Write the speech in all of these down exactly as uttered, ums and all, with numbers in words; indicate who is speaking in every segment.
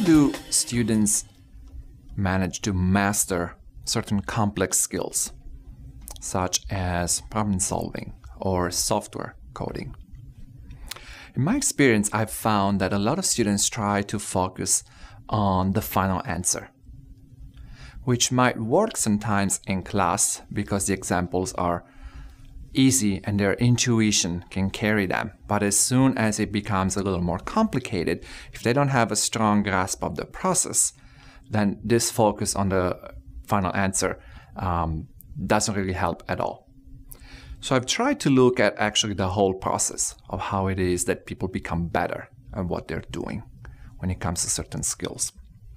Speaker 1: do students manage to master certain complex skills, such as problem solving or software coding? In my experience, I've found that a lot of students try to focus on the final answer, which might work sometimes in class because the examples are easy and their intuition can carry them. But as soon as it becomes a little more complicated, if they don't have a strong grasp of the process, then this focus on the final answer um, doesn't really help at all. So I've tried to look at actually the whole process of how it is that people become better at what they're doing when it comes to certain skills.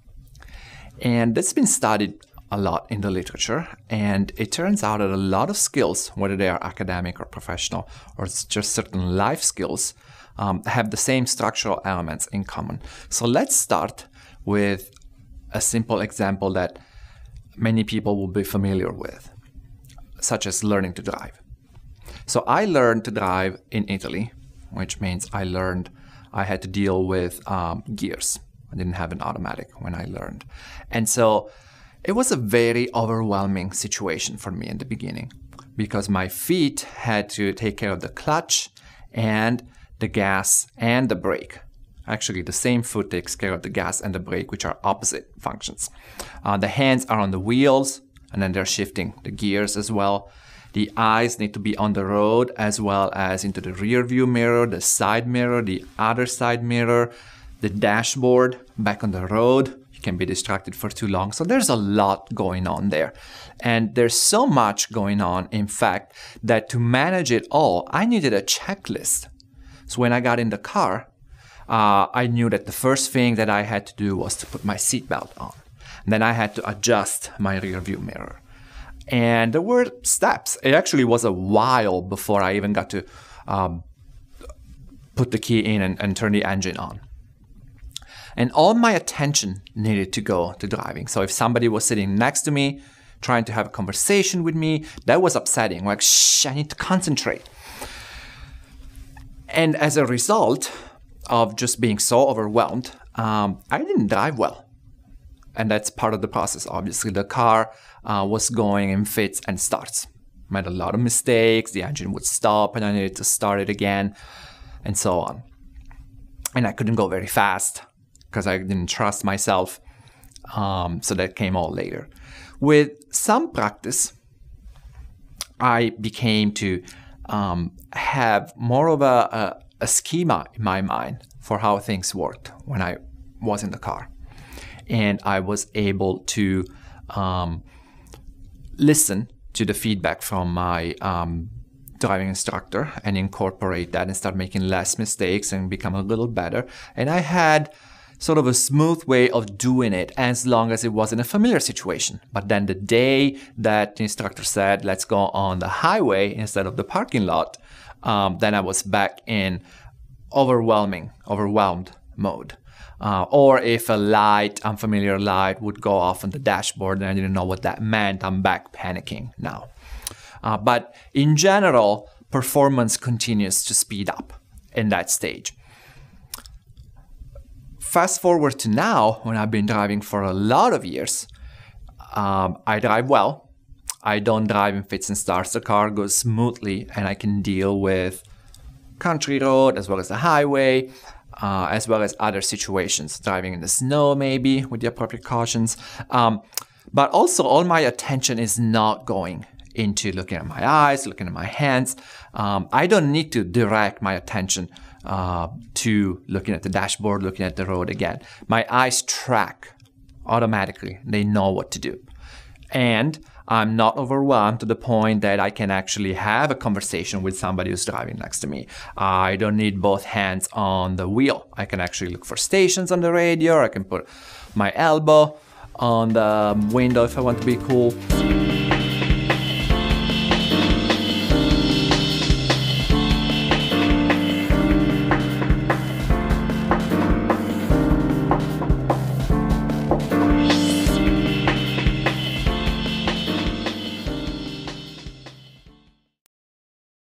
Speaker 1: And that's been studied a lot in the literature, and it turns out that a lot of skills, whether they are academic or professional, or it's just certain life skills, um, have the same structural elements in common. So let's start with a simple example that many people will be familiar with, such as learning to drive. So I learned to drive in Italy, which means I learned I had to deal with um, gears. I didn't have an automatic when I learned. And so it was a very overwhelming situation for me in the beginning because my feet had to take care of the clutch and the gas and the brake. Actually, the same foot takes care of the gas and the brake, which are opposite functions. Uh, the hands are on the wheels, and then they're shifting the gears as well. The eyes need to be on the road as well as into the rear view mirror, the side mirror, the other side mirror, the dashboard back on the road. You can be distracted for too long. So there's a lot going on there. And there's so much going on, in fact, that to manage it all, I needed a checklist. So when I got in the car, uh, I knew that the first thing that I had to do was to put my seatbelt on. And then I had to adjust my rear view mirror. And there were steps. It actually was a while before I even got to um, put the key in and, and turn the engine on. And all my attention needed to go to driving. So if somebody was sitting next to me, trying to have a conversation with me, that was upsetting. Like, shh, I need to concentrate. And as a result of just being so overwhelmed, um, I didn't drive well. And that's part of the process, obviously. The car uh, was going in fits and starts. I made a lot of mistakes. The engine would stop and I needed to start it again, and so on. And I couldn't go very fast because I didn't trust myself. Um, so that came all later. With some practice, I became to um, have more of a, a, a schema in my mind for how things worked when I was in the car. And I was able to um, listen to the feedback from my um, driving instructor and incorporate that and start making less mistakes and become a little better. And I had sort of a smooth way of doing it as long as it wasn't a familiar situation. But then the day that the instructor said, let's go on the highway instead of the parking lot, um, then I was back in overwhelming, overwhelmed mode. Uh, or if a light, unfamiliar light would go off on the dashboard and I didn't know what that meant, I'm back panicking now. Uh, but in general, performance continues to speed up in that stage. Fast forward to now, when I've been driving for a lot of years, um, I drive well. I don't drive in fits and starts. The car goes smoothly and I can deal with country road as well as the highway, uh, as well as other situations, driving in the snow maybe with the appropriate cautions. Um, but also all my attention is not going into looking at my eyes, looking at my hands. Um, I don't need to direct my attention uh, to looking at the dashboard, looking at the road again. My eyes track automatically. They know what to do. And I'm not overwhelmed to the point that I can actually have a conversation with somebody who's driving next to me. I don't need both hands on the wheel. I can actually look for stations on the radio, or I can put my elbow on the window if I want to be cool.